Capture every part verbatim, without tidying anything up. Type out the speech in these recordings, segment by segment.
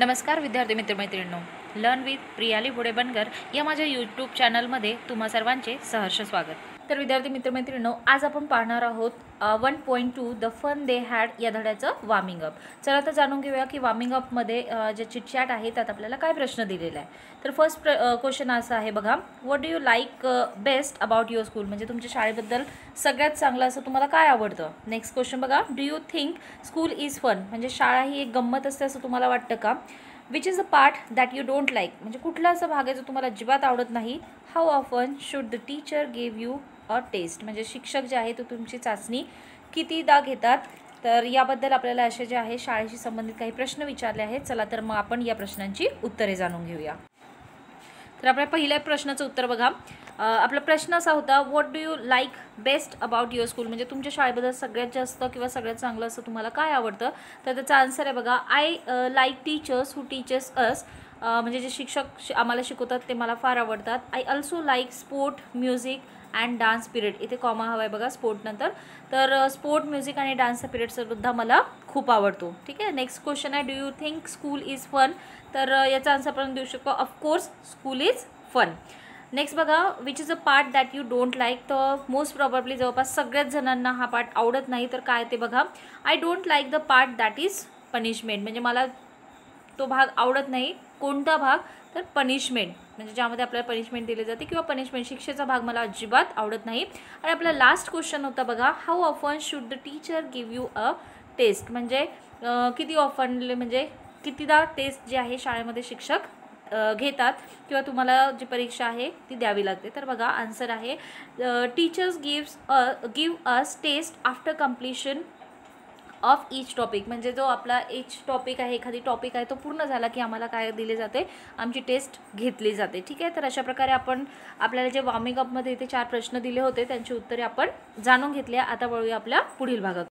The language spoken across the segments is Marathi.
नमस्कार विद्यार्थी मित्रमैत्रिणींनो, लर्न विथ प्रियाली घोडे बनकर या माझ्या यूट्यूब चॅनलमध्ये तुम्हा सर्वांचे सहर्ष स्वागत. तर विद्यार्थी मित्रमैत्रिणींनो, आज आपण पाहणार आहोत one point two the fun they had या धड्याचं वॉर्मिंग अप. चला तर जाणून घेऊया की वॉर्मिंग अपमध्ये जे चिटचॅट आहे त्यात आपल्याला काय प्रश्न दिलेला आहे. तर फर्स्ट क्वेश्चन असा आहे बघा, what do you like best about your school, म्हणजे तुमच्या शाळेबद्दल सगळ्यात चांगलं असं तुम्हाला काय आवडतं. नेक्स्ट क्वेश्चन बघा, do you think school is fun, म्हणजे शाळा ही एक गंमत असते असं तुम्हाला वाटतं का. Which is a part that you don't like, म्हणजे कुठला असा भाग आहे जो तुम्हाला अजिबात आवडत नाही. How often should the teacher give you a test, म्हणजे शिक्षक जे आहे ते तुमची चाचणी कितीदा घेतात. तर याबद्दल आपल्याला असे जे आहे शाळेशी संबंधित काही प्रश्न विचारले आहेत. चला तर मग आपण या प्रश्नांची उत्तरे जाणून घेऊया. तर आपल्या पहिल्या प्रश्नाचं उत्तर बघा. आपला प्रश्न असा होता, what do you like best about your school, म्हणजे तुमच्या शाळेबद्दल सगळ्यात जास्त किंवा सगळ्यात चांगलं असं तुम्हाला काय आवडतं. तर त्याचा आन्सर आहे बघा, I like teachers who teachers us, म्हणजे जे शिक्षक आम्हाला शिकवतात ते मला फार आवडतात. I also like sport, music and dance period, इथे कॉमा हवा आहे बघा स्पोर्ट नंतर. तर स्पोर्ट, म्युझिक आणि डान्सचा पिरियडसुद्धा मला खूप आवडतो. ठीक आहे. नेक्स्ट क्वेश्चन आहे, do you think school is fun, तर याचा आन्सर आपण देऊ शकतो, of course school is fun. Next बघा, which is a part that you don't like, तर मोस्ट प्रॉबेबली जवळपास सगळ्याच जणांना हा पार्ट आवडत नाही. तर काय ते बघा, I don't like the part that is punishment, म्हणजे मला तो भाग आवडत नाही. कोणता भाग, तर पनिशमेंट, म्हणजे ज्यामध्ये आपल्याला पनिशमेंट दिली जाते किंवा पनिशमेंट शिक्षेचा भाग मला अजिबात आवडत नाही. आणि आपला लास्ट क्वेश्चन होता बघा, how often should the teacher give you a test, म्हणजे किती ऑफनली, म्हणजे कितीदा टेस्ट जे आहे शाळेमध्ये शिक्षक घेतात किंवा तुम्हाला जी परीक्षा आहे ती द्यावी लागते. तर बघा आन्सर आहे, teachers gives give us test after completion of each topic, म्हणजे जो आपला एच टॉपिक आहे, एखादी टॉपिक आहे तो पूर्ण झाला की आम्हाला काय दिले जाते, आमची टेस्ट घेतली जाते. ठीक आहे. तर अशा प्रकारे आपण आपल्याला जे वॉर्मिंग अपमध्ये इथे चार प्रश्न दिले होते त्यांची उत्तरे आपण जाणून घेतली. आता वळूया आपल्या पुढील भागात.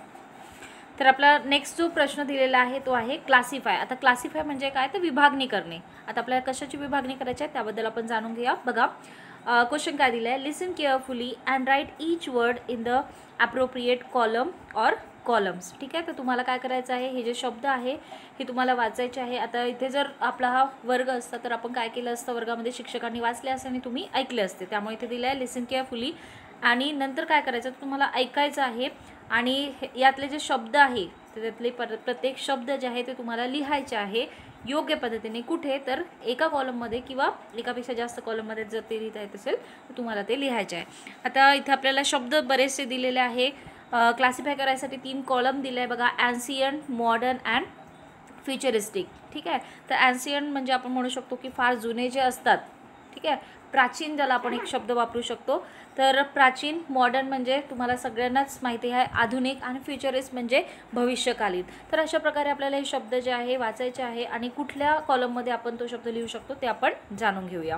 तर आपला नेक्स्ट जो प्रश्न दिलेला आहे तो आहे क्लासिफाय. आता क्लासिफाय म्हणजे काय, तर विभागणी करणे. आता आपल्याला कशाची विभागणी करायची आहे त्याबद्दल आपण जाणून घेऊया. बघा क्वेश्चन काय दिलं आहे, listen carefully and write each word in the appropriate column or columns. ठीक आहे. तर तुम्हाला काय करायचं आहे, हे जे शब्द आहे हे तुम्हाला वाचायचे आहे. आता इथे जर आपला हा वर्ग असता तर आपण काय केलं असतं, वर्गामध्ये शिक्षकांनी वाचले असते आणि तुम्ही ऐकले असते. त्यामुळे इथे दिलं आहे लिसन केअरफुली, आणि नंतर काय करायचं, तुम्हाला ऐकायचं आहे आणि यातले जे शब्द आहे त्यातले पर प्रत्येक शब्द जे आहे ते तुम्हाला लिहायचे आहे योग्य पद्धतीने. कुठे, तर एका कॉलममध्ये किंवा एकापेक्षा जास्त कॉलममध्ये जर ते लिहिता येत असेल तर तुम्हाला ते लिहायचे आहे. आता इथे आपल्याला शब्द बरेचसे दिलेले आहे. क्लासिफाय करायसाठी तीन कॉलम दिले आहे बघा, ॲन्सियंट, मॉडर्न अँड फ्युचरिस्टिक. ठीक आहे. तर ॲन्सियंट म्हणजे आपण म्हणू शकतो की फार जुने जे असतात. ठीक आहे. प्राचीन, ज्याला आपण एक शब्द वापरू शकतो. तर प्राचीन, मॉडर्न म्हणजे तुम्हाला सगळ्यांनाच माहिती आहे आधुनिक, आणि फ्युचरिस्ट म्हणजे भविष्यकालीन. तर अशा प्रकारे आपल्याला हे शब्द जे आहे वाचायचे आहे आणि कुठल्या कॉलममध्ये आपण तो शब्द लिहू शकतो ते आपण जाणून घेऊया.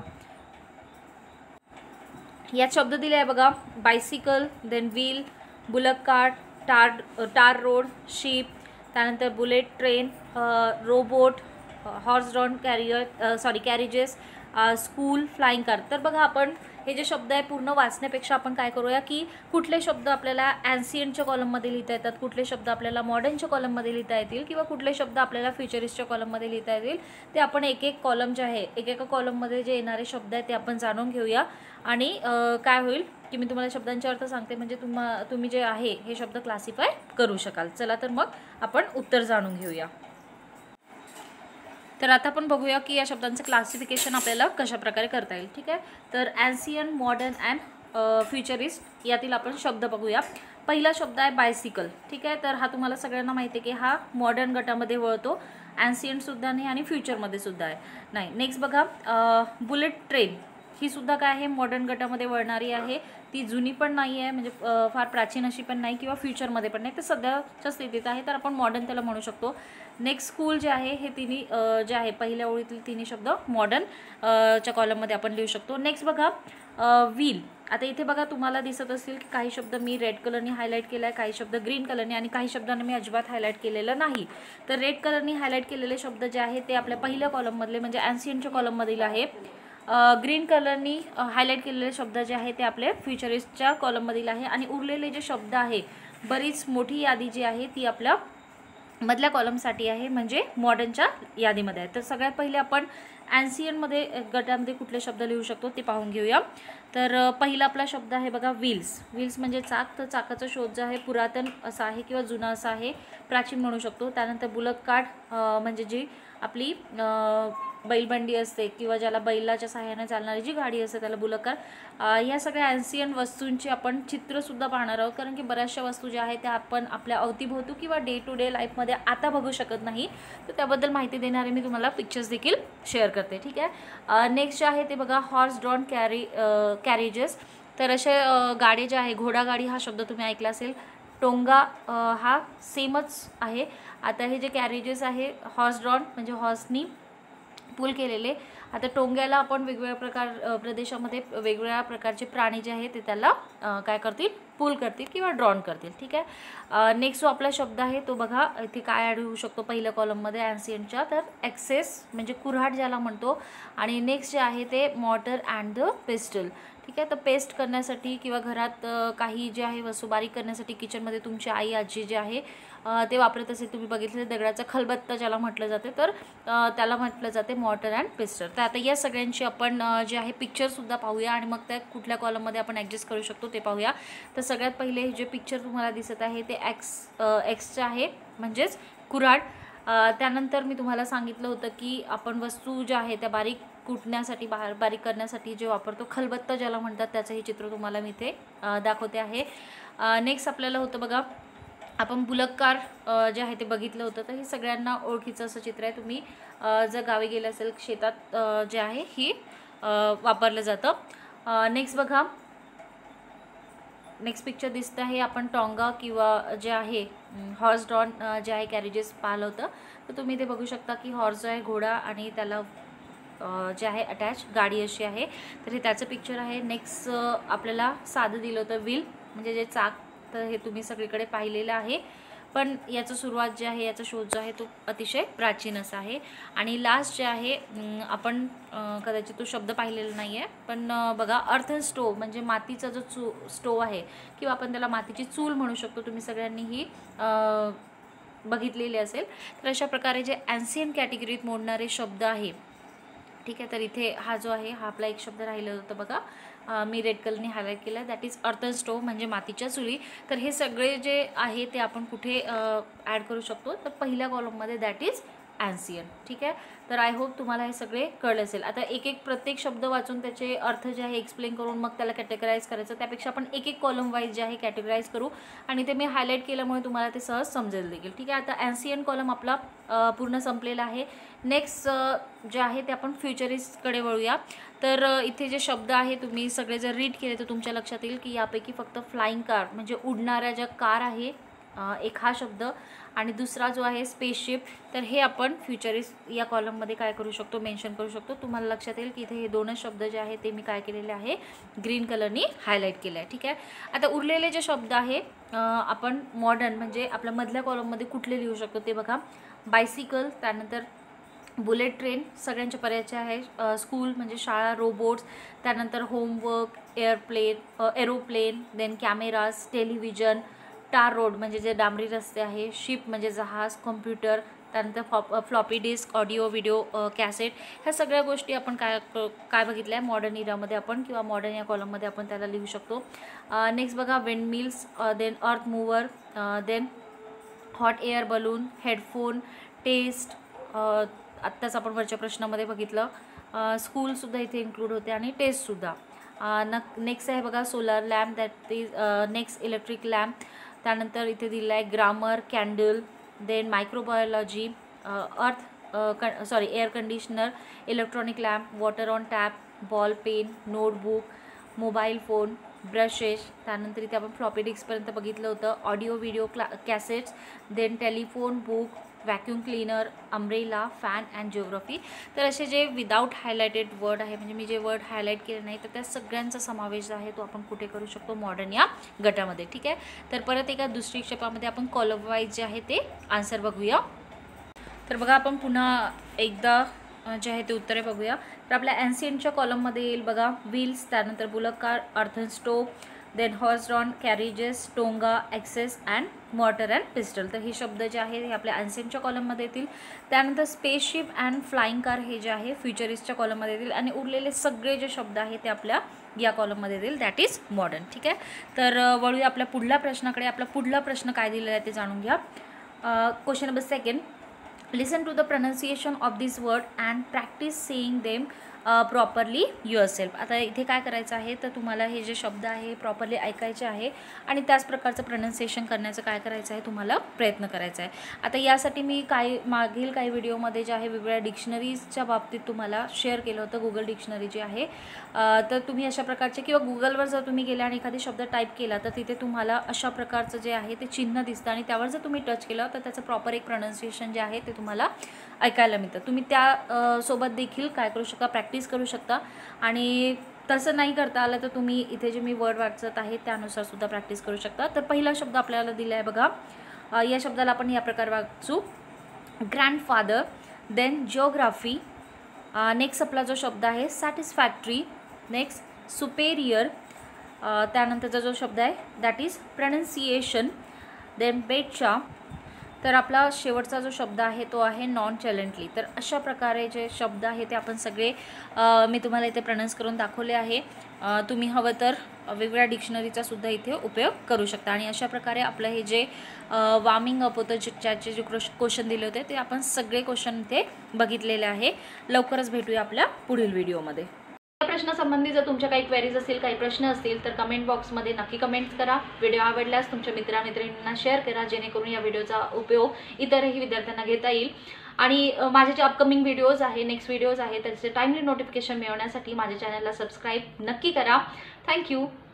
यात शब्द दिले आहे बघा, bicycle, then wheel, bullock cart, tar tar road, ship, त्यानंतर bullet train, robot, horse drawn carrier sorry carriages, school, flying car. तर बघा आपण हे जे शब्द आहे पूर्ण वाचण्यापेक्षा आपण काय करूया की कुठले शब्द आपल्याला ॲन्सियंटच्या कॉलममध्ये लिहिता येतात, कुठले शब्द आपल्याला मॉडर्नच्या कॉलममध्ये लिहिता येतील किंवा कुठले शब्द आपल्याला फ्युचरिस्टच्या कॉलममध्ये लिहिता येतील, ते आपण एक एक कॉलम जे आहे एकेका कॉलममध्ये जे येणारे शब्द आहेत ते आपण जाणून घेऊया. आणि काय होईल की मी तुम्हाला शब्दांचे अर्थ सांगते, म्हणजे तुम्हा तुम्ही जे आहे हे शब्द क्लासिफाय करू शकाल. चला तर मग आपण उत्तर जाणून घेऊया. तर आता आपण बघूया की या शब्दांचं क्लासिफिकेशन आपल्याला कशा प्रकारे करता येईल. ठीक आहे. तर ॲन्सियंट, मॉडर्न अँड फ्युचरिस्ट यातील आपण शब्द बघूया. पहिला शब्द आहे बायसिकल. ठीक आहे. तर हा तुम्हाला सगळ्यांना माहिती आहे की हा मॉडर्न गटामध्ये वळतो, ॲन्सियंटसुद्धा नाही आणि फ्युचरमध्ये सुद्धा आहे नाही. नेक्स्ट बघा, बुलेट ट्रेन ही सुद्धा काय आहे, मॉडर्न गटामध्ये वळणारी आहे. ती जुनी पण नाही आहे, म्हणजे फार प्राचीन अशी पण नाही किंवा फ्युचरमध्ये पण नाही, तर सध्याच्या स्थितीत आहे, तर आपण मॉडर्न त्याला म्हणू शकतो. नेक्स्ट स्कूल जे आहे हे तिन्ही जे आहे पहिल्या ओळीतील तिन्ही शब्द मॉडर्न च्या कॉलममध्ये आपण लिहू शकतो. नेक्स्ट बघा, व्हील. आता इथे बघा तुम्हाला दिसत असेल की काही शब्द मी रेड कलरने हायलाईट केला आहे, काही शब्द ग्रीन कलरने, आणि काही शब्दांना मी अजिबात हायलाईट केलेलं नाही. तर रेड कलरने हायलाईट केलेले शब्द जे आहे ते आपल्या पहिल्या कॉलममधले म्हणजे ॲन्सियंटच्या कॉलममधील आहे. ग्रीन कलरनी हायलाईट केलेले शब्द जे आहे ते आपले फ्युचरिस्टच्या कॉलममधील आहे. आणि उरलेले जे शब्द आहे, बरीच मोठी यादी जी आहे ती आपल्या मधल्या कॉलमसाठी आहे, म्हणजे मॉडर्नच्या यादीमध्ये आहे. तर सगळ्यात पहिले आपण ॲन्सियनमध्ये गटामध्ये कुठले शब्द लिहू शकतो ते पाहून घेऊया. तर पहिला आपला शब्द आहे बघा व्हील्स. व्हील्स म्हणजे चाक. तर चाकाचा शोध जो आहे पुरातन असा आहे किंवा जुना असा आहे, प्राचीन म्हणू शकतो. त्यानंतर बुलक कार्ट म्हणजे जी आपली बैलबंडी असते किंवा ज्याला बैलाच्या सहाय्याने चालणारी जी गाडी असते त्याला बुलक कार्ट. ह्या सगळ्या ॲन्सियन वस्तूंची आपण चित्रसुद्धा पाहणार आहोत, कारण की बऱ्याचशा वस्तू ज्या आहेत त्या आपण आपल्या अवतीभोवती किंवा डे टू डे लाईफमध्ये आता बघू शकत नाही. तर त्याबद्दल माहिती देणारे मी तुम्हाला पिक्चर्स देखील शेअर करते. ठीक आहे. नेक्स्ट जे आहे ते बघा हॉर्स ड्रॉन कॅरी कॅरेजेस. तर असे गाडी जे आहे, घोडागाडी हा शब्द तुम्ही ऐकला असेल. टोंगा हा सेमच आहे. आता हे जे कॅरेजेस आहे हॉर्स ड्रॉन म्हणजे हॉर्सनी पूल केलेले. आता टोंग्याला आपण वेगवेगळ्या प्रकार प्रदेशामध्ये वेगवेगळ्या प्रकारचे प्राणी जे आहेत ते त्याला काय करतील, पूल करतील किंवा ड्रॉन करतील. ठीक आहे. नेक्स्ट जो आपला शब्द आहे तो बघा इथे काय ॲड होऊ शकतो पहिल्या कॉलममध्ये ॲन्सियनच्या. तर ॲक्सेस म्हणजे कुऱ्हाड ज्याला म्हणतो. आणि नेक्स्ट जे आहे ते मॉर्टर अँड द पेस्टल. ठीक आहे. तर पेस्ट करण्यासाठी किंवा घरात काही जे आहे वस्तू बारीक करण्यासाठी किचनमध्ये तुमची आई आजी जे आहे ते वापरत असेल, तुम्ही बघितलं दगडाचा खलबत्ता ज्याला म्हटलं जाते, तर त्याला म्हटलं जाते मॉर्टर अँड पेस्टर. तर आता या सगळ्यांची आपण जे आहे पिक्चरसुद्धा पाहूया आणि मग त्या कुठल्या कॉलममध्ये आपण ॲडजस्ट करू शकतो ते पाहूया. तर सगळ्यात पहिले जे पिक्चर तुम्हाला दिसत आहे ते एक्स एक्सचं आहे, म्हणजेच कुऱ्हाड. त्यानंतर मी तुम्हाला सांगितलं होतं की आपण वस्तू ज्या आहे त्या बारीक कुटण्यासाठी बाहेर बारीक करण्यासाठी जे वापरतो खलबत्ता ज्याला म्हणतात, त्याचं हे चित्र तुम्हाला मी इथे दाखवते आहे. नेक्स्ट आपल्याला होतं बघा आपण बुलक कार जे आहे ते बघितलं होतं. तर हे सगळ्यांना ओळखीचं असं चित्र आहे. तुम्ही जर गावी गेलं असेल शेतात जे आहे ही वापरलं जातं. नेक्स्ट बघा नेक्स्ट पिक्चर दिसतं आहे आपण टोंगा किंवा जे आहे हॉर्स ड्रॉन जे आहे कॅरेजेस पाहिलं होतं. तर तुम्ही ते बघू शकता की हॉर्स जो आहे घोडा आणि त्याला जे आहे अटॅच गाडी अशी आहे. तर हे त्याचं पिक्चर आहे. नेक्स्ट आपल्याला साधं दिलं होतं व्हील म्हणजे जे चाक. तर हे तुम्ही सगळीकडे पाहिलेलं आहे, पण याचं सुरुवात जे आहे याचा शोध जो आहे तो अतिशय प्राचीन असा आहे. आणि लास्ट जे आहे आपण कदाचित तो शब्द पाहिलेला नाही आहे, पण बघा अर्थन स्टोव म्हणजे मातीचा जो चू स्टोव आहे किंवा आपण त्याला मातीची चूल म्हणू शकतो. तुम्ही सगळ्यांनी ही बघितलेली असेल. तर अशा प्रकारे जे ॲन्सियन कॅटेगरीत मोडणारे शब्द आहे. ठीक आहे. तर इथे हा जो आहे हा आपला एक शब्द राहिलं होतं बघा, मी रेड कलरने हायलाईट केला आहे, दॅट इज अर्थन स्टोव म्हणजे मातीच्या चुली. तर हे सगळे जे आहे ते आपण कुठे ॲड करू शकतो, तर पहिल्या कॉलममध्ये, दॅट इज ॲन्सियन. ठीक आहे. तर आय होप तुम्हाला हे सगळे कळले असेल. आता एक एक प्रत्येक शब्द वाचून त्याचे अर्थ जे आहे एक्सप्लेन करून मग त्याला कॅटेगराईज करायचं, त्यापेक्षा आपण एक एक कॉलम वाईज जे आहे कॅटेगराईज करू आणि ते मी हायलाईट केल्यामुळे तुम्हाला ते सहज समजेल देखील. ठीक आहे. आता ॲन्सियन कॉलम आपला पूर्ण संपलेला आहे. नेक्स्ट जे आहे ते आपण फ्युचरिस्टकडे वळूया. तर इथे जे शब्द आहे तुम्ही सगळे जर रीड केले तर तुमच्या लक्षात येईल की यापैकी फक्त फ्लाइंग कार म्हणजे उडणाऱ्या ज्या कार आहे एक हा शब्द, आणि दुसरा जो आहे स्पेसशिप. तर हे आपण फ्युचरिस्ट या कॉलममध्ये काय करू शकतो, मेन्शन करू शकतो. तुम्हाला लक्षात येईल की इथे हे दोनच शब्द जे आहे ते मी काय केलेले आहे, ग्रीन कलरनी हायलाईट केलं आहे. ठीक आहे. आता उरलेले जे शब्द आहे आपण मॉडर्न म्हणजे आपल्या मधल्या कॉलममध्ये कुठले लिहू शकतो ते बघा. बायसिकल, त्यानंतर बुलेट ट्रेन सगळ्यांच्या पर्यायाचे आहे. स्कूल म्हणजे शाळा, रोबोट्स, त्यानंतर homework, airplane aeroplane, then cameras, television, tar road म्हणजे जे डांबरी रस्ते आहे, शिप म्हणजे जहाज, कॉम्प्युटर, त्यानंतर फॉप floppy disk, audio, video, cassette. ह्या सगळ्या गोष्टी आपण काय काय बघितल्या आहे मॉडर्न इरामध्ये आपण किंवा मॉडर्न या कॉलममध्ये आपण त्याला लिहू शकतो. नेक्स्ट बघा wind mills, then earth mover, then hot air balloon, headphone, test, आत्ताच आपण वरच्या प्रश्नामध्ये बघितलं. स्कूलसुद्धा इथे इन्क्लूड होते आणि टेस्टसुद्धा. न नेक्स्ट आहे बघा solar lamp, that is next electric lamp. त्यानंतर इथे दिलं आहे grammar, candle, then microbiology, earth क sorry air conditioner, electronic lamp, water on tap, ball pen, notebook, mobile phone, brushes. त्यानंतर इथे आपण फ्लॉपी डिस्कपर्यंत बघितलं होतं. ऑडिओ, व्हिडिओ, क्ला cassettes, then telephone, book, vacuum cleaner, umbrella, fan and geography. तर असे जे विदाऊट हायलायटेड वर्ड आहे म्हणजे मी जे वर्ड हायलाईट केले नाही तर त्या सगळ्यांचा समावेश आहे तो आपण कुठे करू शकतो, मॉडर्न या गटामध्ये. ठीक आहे. तर परत एका दुसरी क्षेपामध्ये आपण कॉलम वाईज जे आहे ते आन्सर बघूया. तर बघा आपण पुन्हा एकदा जे आहे ते उत्तरे बघूया. तर आपल्या ॲन्सियनच्या कॉलममध्ये येईल बघा व्हील्स, त्यानंतर bullock car, earthen stove, then horse drawn carriages, tonga, axes and mortar and pestle. तर हे शब्द जे आहे हे आपल्या अँसेंटच्या कॉलममध्ये येतील. त्यानंतर स्पेसशिप अँड फ्लाइंग कार हे जे आहे फ्युचरिस्टच्या कॉलममध्ये येतील. आणि उरलेले सगळे जे शब्द आहेत ते आपल्या या कॉलममध्ये येतील, दॅट इज मॉडर्न. ठीक आहे. तर वळूया आपल्या पुढल्या प्रश्नाकडे. आपला पुढला प्रश्न काय दिलेला आहे ते जाणून घ्या. Question number second, listen to the pronunciation of this word and practice saying them properly yourself. आता इथे काय करायचं आहे तर तुम्हाला हे जे शब्द आहे प्रॉपरली ऐकायचे आहे आणि त्याच प्रकारचं प्रोनाउन्सिएशन करण्याचं काय करायचं आहे तुम्हाला प्रयत्न करायचा आहे. आता यासाठी मी काही मागील काही व्हिडिओमध्ये जे आहे वेगवेगळ्या डिक्शनरीजच्या बाबतीत तुम्हाला शेअर केलं होतं. गुगल डिक्शनरी जी आहे तर तुम्ही अशा प्रकारचे किंवा गुगलवर जर तुम्ही गेला आणि एखादी शब्द टाईप केला तर तिथे तुम्हाला अशा प्रकारचं जे आहे ते चिन्ह दिसतं आणि त्यावर जर तुम्ही टच केलं तर त्याचं प्रॉपर एक प्रोनाउन्सिएशन जे आहे ते तुम्हाला ऐकायला मिळतं. तुम्ही त्या सोबत देखील काय करू शकता, प्रॅक्टिस करू शकता. आणि तसं नाही करता आलं तर तुम्ही इथे जे मी वर्ड वाचत आहे त्यानुसार सुद्धा प्रॅक्टिस करू शकता. तर पहिला शब्द आपल्याला दिला आहे बघा. या शब्दाला आपण या प्रकारे वाचू, ग्रँडफादर. Then geography. नेक्स्ट आपला जो शब्द आहे सॅटिस्फॅक्टरी. Next superior. त्यानंतरचा जो शब्द आहे दॅट इज प्रोनाउन्सिएशन. देन बेटचा. तर आपला शेवटचा जो शब्द आहे तो आहे नॉन चॅलेंटली. तर अशा प्रकारे जे शब्द आहे ते आपण सगळे मी तुम्हाला इथे प्रोनाउन्स करून दाखवले आहे. तुम्ही हवं तर वेगवेगळ्या डिक्शनरीचा सुद्धा इथे उपयोग करू शकता. आणि अशा प्रकारे आपलं हे जे वॉर्मिंग अप होतं ज्याचे जे क्वेश्चन दिले होते ते आपण सगळे क्वेश्चन इथे बघितलेले आहे. लवकरच भेटूया आपल्या पुढील व्हिडिओमध्ये. या प्रश्नासंबंधी जर तुमच्या काही क्वेरीज असतील, काही प्रश्न असतील तर कमेंट बॉक्समध्ये नक्की कमेंट करा. व्हिडिओ आवडल्यास तुमच्या मित्रांमित्रांना शेअर करा जेणेकरून या व्हिडिओचा उपयोग इतरही विद्यार्थ्यांना घेता येईल. आणि माझे जे अपकमिंग व्हिडिओज आहे, नेक्स्ट व्हिडिओज आहे त्याचे टाइमली नोटिफिकेशन मिळवण्यासाठी माझ्या चॅनलला सबस्क्राईब नक्की करा. थँक्यू.